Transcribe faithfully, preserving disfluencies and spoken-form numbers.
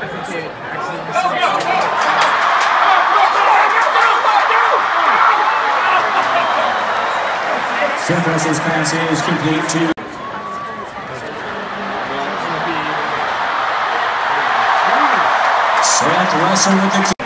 Seth Russell's pass is complete to Seth Russell with the